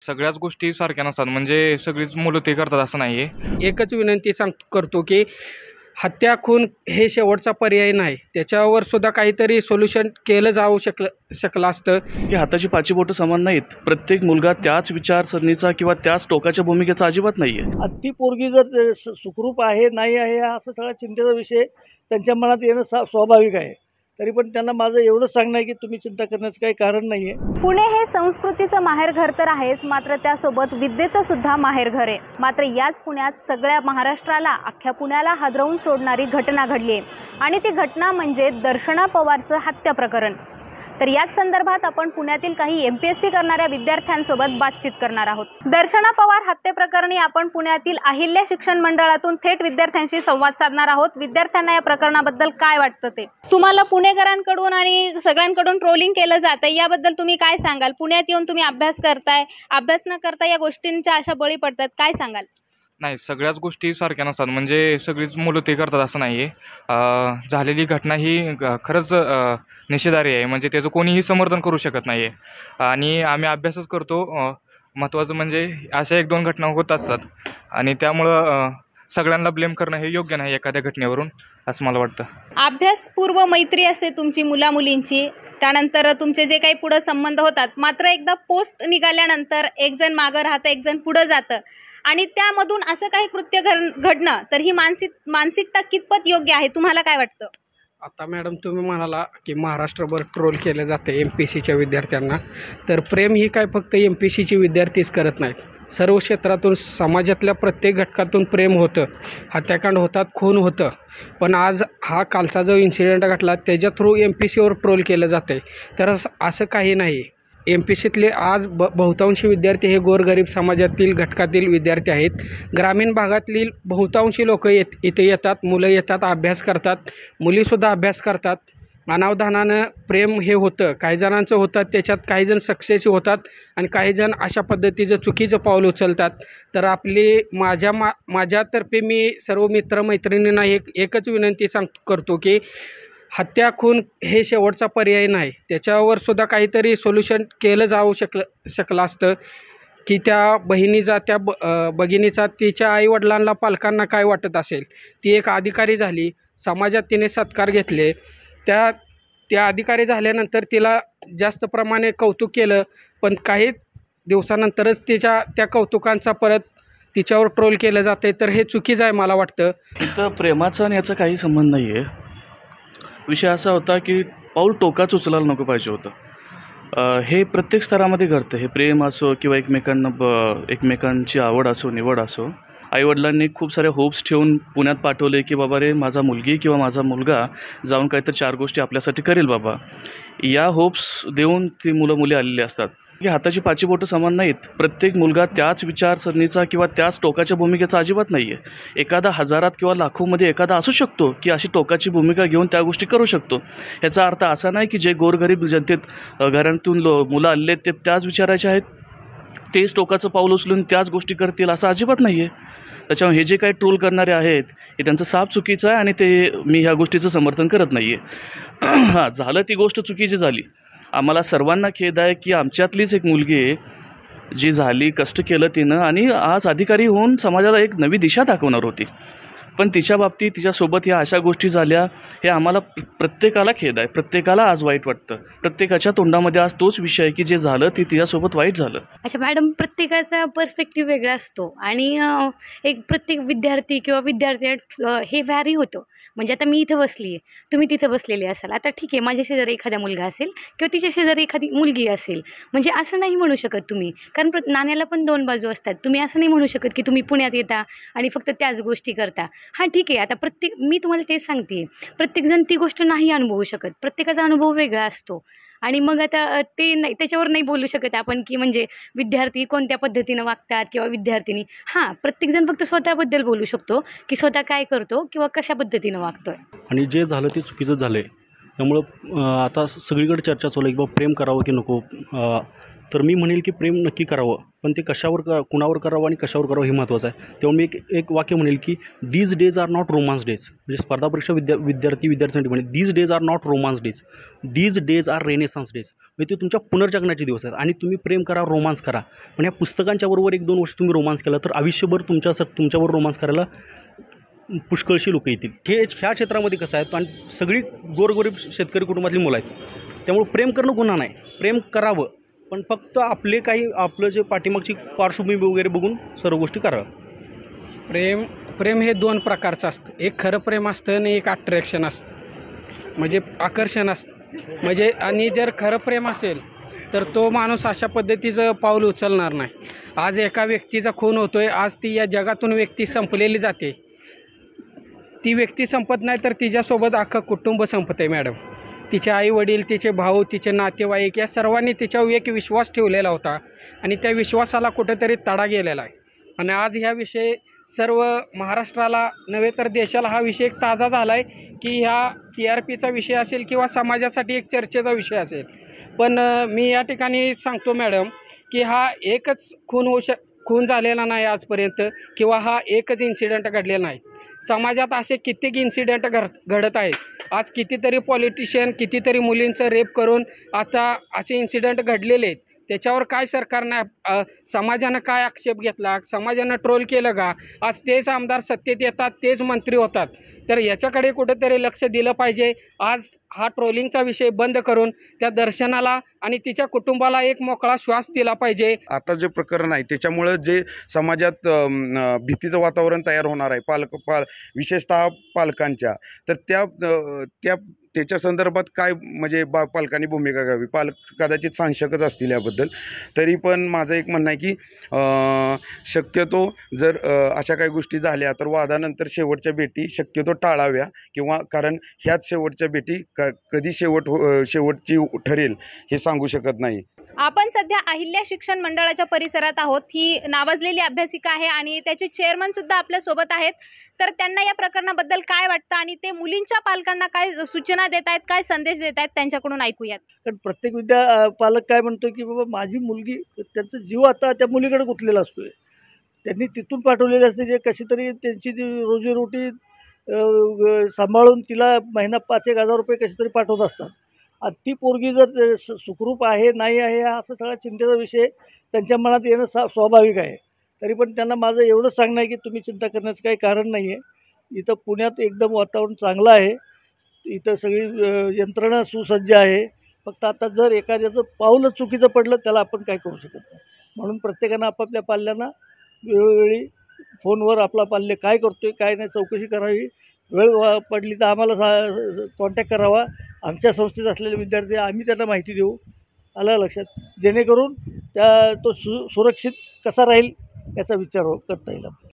सगळ्याच गोष्टी सारख्या नसतात, म्हणजे सगळीच मुलं ते करतात असं नाही आहे. एकच विनंती करतो की हत्या खून हे शेवटचा पर्याय नाही, त्याच्यावर सुद्धा काहीतरी सोल्युशन केलं जाऊ शकलं असतं. की हाताची पाची बोटं समान नाहीत. प्रत्येक मुलगा त्याच विचारसरणीचा किंवा त्याच टोकाच्या भूमिकेचा अजिबात नाही आहे. ती पोरगी जर सुखरूप आहे नाही आहे हा असं सगळा चिंतेचा विषय त्यांच्या मनात येणं स्वाभाविक आहे. तरी पण त्यांना माझं एवढंच सांगणं आहे की तुम्ही चिंता करण्याचं काही कारण नाही आहे. पुणे हे संस्कृतीचं माहेरघर तर आहेच, मात्र त्यासोबत विद्येचं सुद्धा माहेरघर आहे. मात्र याच पुण्यात सगळ्या महाराष्ट्राला, अख्ख्या पुण्याला हादरवून सोडणारी घटना घडली आहे, आणि ती घटना म्हणजे दर्शना पवारचं हत्या प्रकरण. तर याच संदर्भात आपण पुण्यातील काही MPSC करणाऱ्या विद्यार्थ्यांसोबत बातचीत करणार आहोत. दर्शना पवार हत्येप्रकरणी आपण पुण्यातील अहिल्या शिक्षण मंडळातून थेट विद्यार्थ्यांशी संवाद साधणार आहोत. विद्यार्थ्यांना या प्रकरणाबद्दल काय वाटतं ते. तुम्हाला पुणेकरांकडून आणि सगळ्यांकडून ट्रोलिंग केलं जातं, याबद्दल तुम्ही काय सांगाल? पुण्यात येऊन तुम्ही अभ्यास करताय, अभ्यास न करता या गोष्टींच्या अशा बळी पडतात, काय सांगाल? नाही, सगळ्याच गोष्टी सारख्या नसतात, म्हणजे सगळीच मुलं ते करतात असं नाही आहे. झालेली घटना ही खरंच निषेधार्ह आहे, म्हणजे त्याचं कोणीही समर्थन करू शकत नाही आहे. आणि आम्ही अभ्यासच करतो. महत्त्वाचं म्हणजे अशा 1-2 घटना होत असतात, आणि त्यामुळं सगळ्यांना ब्लेम करणं हे योग्य नाही एखाद्या घटनेवरून, असं मला वाटतं. अभ्यासपूर्व मैत्री असते तुमची मुलामुलींची, त्यानंतर तुमचे जे काही पुढं संबंध होतात, मात्र एकदा पोस्ट निघाल्यानंतर एक जण मागं राहतं, एक जण पुढं जातं, आणि त्यामधून असं काही कृत्य घडणं, तर ही मानसिकता कितपत योग्य आहे, तुम्हाला काय वाटतं? आता मॅडम तुम्ही म्हणाला की महाराष्ट्रभर ट्रोल केलं जातं MPSCच्या विद्यार्थ्यांना, तर प्रेम ही काय फक्त MPSCची विद्यार्थीच करत नाहीत. सर्व क्षेत्रातून, समाजातल्या प्रत्येक घटकातून प्रेम होतं, हत्याकांड होतात, खून होतं. पण आज हा कालचा जो इन्सिडेंट घडला त्याच्या थ्रू MPSCवर ट्रोल केलं जातं आहे. तर असं काही नाही. MPSCतले आज बहुतांशी विद्यार्थी हे गोरगरीब समाजातील घटकातील विद्यार्थी आहेत. ग्रामीण भागातील बहुतांशी लोक इथे येतात, मुलं येतात, अभ्यास करतात, मुलीसुद्धा अभ्यास करतात. अनावधानानं प्रेम हे होतं, काही जणांचं होतं, त्याच्यात काही जण सक्सेस होतात आणि काही जण अशा पद्धतीचं चुकीचं पाऊल उचलतात. तर माझ्यातर्फे मी सर्व मित्रमैत्रिणींना एकच विनंती करतो की हत्या खून हे शेवटचा पर्याय नाही, त्याच्यावर सुद्धा काहीतरी सोल्युशन केलं जाऊ शकलं असतं. की त्या बहिणीचा, त्या भगिनीचा, तिच्या आईवडिलांना, पालकांना काय वाटत असेल. ती एक अधिकारी झाली, समाजात तिने सत्कार घेतले, त्या अधिकारी झाल्यानंतर तिला जास्त प्रमाणे कौतुक केलं, पण काही दिवसानंतरच त्या कौतुकांचा परत तिच्यावर ट्रोल केलं जातं. तर हे चुकीचं आहे मला वाटतं. तर प्रेमाचा आणि याचा काही संबंध नाही आहे. विषय असा होता की पाऊल टोकाच उचलायला नको पाहिजे होतं. हे प्रत्येक स्तरामध्ये घडतं. हे प्रेम असो किंवा एकमेकांची आवड असो, निवड असो. आईवडिलांनी खूप सारे होप्स ठेवून पुण्यात पाठवले की बाबा रे, माझा मुलगी किंवा माझा मुलगा जाऊन काहीतरी 4 गोष्टी आपल्यासाठी करेल बाबा. या होप्स देऊन ती मुली आलेली असतात. की हाताची पाची बोटं समान नाहीत. प्रत्येक मुलगा त्याच विचारसरणीचा किंवा त्याच टोकाच्या भूमिकेचा अजिबात नाही आहे. एखादा हजारात किंवा लाखोमध्ये एखादा असू शकतो की अशी टोकाची भूमिका घेऊन त्या गोष्टी करू शकतो. याचा अर्थ असा नाही की जे गोरगरीब जनतेत घरातून मुलं आलेले ते त्याच विचारायचे आहेत, तेच टोकाचं पाऊल उचलून त्याच गोष्टी करतील असं अजिबात नाही आहे. त्याच्यामुळे हे जे काही ट्रोल करणारे आहेत हे त्यांचं साफ चुकीचं आहे, आणि मी ह्या गोष्टीचं समर्थन करत नाही आहे. हां, झालं ती गोष्ट चुकीची झाली. आम्हाला सर्वांना खेद आहे की आमच्यातलीच एक मुलगी जी झाली, कष्ट केलं तिनं, आणि आज अधिकारी होऊन समाजाला एक नवी दिशा दाखवणार होती. पण तिच्या बाबतीत, तिच्यासोबत ह्या अशा गोष्टी झाल्या, हे आम्हाला प्रत्येकाला खेद आहे. प्रत्येकाला आज वाईट वाटतं. प्रत्येकाच्या तोंडामध्ये आज तोच विषय आहे की जे झालं ते तिच्यासोबत वाईट झालं. अच्छा मॅडम, प्रत्येकाचा पर्स्पेक्टिव्ह वेगळा असतो, आणि एक प्रत्येक विद्यार्थी किंवा विद्यार्थी हे व्हॅरी होतं. म्हणजे आता मी इथं बसली आहे, तुम्ही तिथं बसलेले असाल. आता ठीक आहे, माझ्या शेजारी एखादा मुलगा असेल किंवा तिच्या शेजारी एखादी मुलगी असेल. म्हणजे असं नाही म्हणू शकत तुम्ही, कारण नाण्याला पण 2 बाजू असतात. तुम्ही असं नाही म्हणू शकत की तुम्ही पुण्यात येता आणि फक्त त्याच गोष्टी करता. हां ठीक आहे, आता मी तुम्हाला तेच सांगते, प्रत्येकजण ती गोष्ट नाही अनुभवू शकत. प्रत्येकाचा अनुभव वेगळा असतो. आणि मग आता ते नाही, त्याच्यावर नाही बोलू शकत आपण की म्हणजे विद्यार्थी कोणत्या पद्धतीनं वागतात किंवा विद्यार्थिनी. हां, प्रत्येकजण फक्त स्वतःबद्दल बोलू शकतो की स्वतः काय करतो किंवा कशा पद्धतीनं वागतो आहे. आणि जे झालं ते चुकीचं झालं आहे. त्यामुळं आता सगळीकडे चर्चा चालू आहे की बाबा प्रेम करावं की नको. तर मी म्हणेल की प्रेम नक्की करावं, पण ते कुणावर करावं आणि कशावर करावं हे महत्त्वाचं आहे. तेव्हा मी एक वाक्य म्हणेल की these days are not romance days. म्हणजे स्पर्धा परीक्षा विद्यार्थ्यांसाठी म्हणेल these days are not romance days, these days are renaissance days. म्हणजे ते तुमच्या पुनर्जगनाचे दिवस आहेत. आणि तुम्ही प्रेम करा, रोमान्स करा, पण या पुस्तकांच्या बरोबर 1-2 वर्ष तुम्ही रोमान्स केला तर आयुष्यभर तुमच्यावर रोमान्स करायला पुष्कळशी लोक येतील. ह्या क्षेत्रामध्ये कसं आहे, आणि सगळी गोरगरीब शेतकरी कुटुंबातली मुलं आहेत. त्यामुळे प्रेम करणं गुन्हा नाही, प्रेम करावं, पण फक्त आपलं जे पाठीमागची पार्श्वभूमी वगैरे बघून सर्व गोष्टी कराव्या. प्रेम हे 2 प्रकारचं असतं. एक खरं प्रेम असतं आणि एक अट्रॅक्शन असतं, म्हणजे आकर्षण असतं. म्हणजे आणि जर खरं प्रेम असेल तर तो माणूस अशा पद्धतीचं पाऊल उचलणार नाही. आज एका व्यक्तीचा खून होतोय, आज ती या जगातून व्यक्ती संपलेली जाते. ती व्यक्ती संपत नाही तर तिच्यासोबत अख्खं कुटुंब संपतं आहे मॅडम. तिचे आईवडील, तिचे भाऊ, तिचे नातेवाईक या सर्वांनी तिच्यावर एक विश्वास ठेवलेला होता आणि त्या विश्वासाला कुठेतरी तडा गेलेला आहे. आणि आज ह्या विषय सर्व महाराष्ट्राला नव्हे तर देशाला हा विषय एक ताजा झाला आहे की ह्या TRPचा विषय असेल किंवा समाजासाठी एक चर्चेचा विषय असेल. पण मी या ठिकाणी सांगतो मॅडम की हा एकच खून झालेला नाही आजपर्यंत, किंवा हा एकच इन्सिडेंट घडलेला नाही. समाजात असे कित्येक इन्सिडेंट घडत आहेत. आज कितीतरी पॉलिटिशियन, कितीतरी मुलींचं रेप करून आता असे इन्सिडेंट घडलेले आहेत. त्याच्यावर काय सरकारनं समाजानं काय आक्षेप घेतला, समाजानं ट्रोल केलं का? आज तेच आमदार सत्तेत येतात, तेच मंत्री होतात. तर याच्याकडे कुठेतरी लक्ष दिलं पाहिजे. आज हा ट्रोलिंगचा विषय बंद करून त्या दर्शनाला आणि तिच्या कुटुंबाला एक मोकळा श्वास दिला पाहिजे. आता जे प्रकरण आहे त्याच्यामुळं जे समाजात भीतीचं वातावरण तयार होणार आहे विशेषतः पालकांच्या, तर त्याच्या संदर्भात काय म्हणजे पालकांनी भूमिका घ्यावी. पालक कदाचित सांशकच असतील याबद्दल. तरी पण माझं एक म्हणणं आहे की शक्यतो जर अशा काही गोष्टी झाल्या तर वादानंतर शेवटच्या भेटी शक्यतो टाळाव्या, किंवा कारण ह्याच शेवटच्या भेटी कधी शेवटची ठरेल हे सांगू शकत नाही. आपण सध्या अहिल्या शिक्षण मंडळाच्या परिसरात आहोत. ही नावाजलेली अभ्यासिका आहे आणि त्याचे चेअरमन सुद्धा आपल्या सोबत आहेत. तर त्यांना या प्रकरणाबद्दल काय वाटतं आणि ते मुलींच्या पालकांना काय सूचना देत आहेत, काय संदेश देत आहेत, त्यांच्याकडून ऐकूयात. कारण प्रत्येक पालक काय म्हणतो की बाबा माझी मुलगी, त्यांचा जीव आता त्या मुलीकडे गुंतलेला असतोय. त्यांनी तिथून पाठवलेले असते जे कशी तरी त्यांची ती रोजीरोटी सांभाळून तिला महिना 5-1 हजार रुपये कसे तरी पाठवत असतात. आणि ती पोरगी जर सुखरूप आहे नाही आहे हा असा सगळा चिंतेचा विषय त्यांच्या मनात येणं स्वाभाविक आहे. तरी पण त्यांना माझं एवढंच सांगणं आहे की तुम्ही चिंता करण्याचं काही कारण नाही आहे. इथं पुण्यात एकदम वातावरण चांगलं आहे. इथं सगळी यंत्रणा सुसज्ज आहे. फक्त आता जर एखाद्याचं पाऊलच चुकीचं पडलं त्याला आपण काय करू शकत नाही. म्हणून प्रत्येकानं आपापल्या पाल्यांना वेळोवेळी फोनवर आपला पाल्य काय करतोय काय नाही चौकशी करावी. वेळ पडली तर आम्हाला कॉन्टॅक्ट करावा. आमच्या संस्थेत असलेले विद्यार्थी आम्ही त्यांना माहिती देऊ. आलं लक्षात, जेणेकरून तो सुरक्षित कसा राहील याचा विचार करता येईल.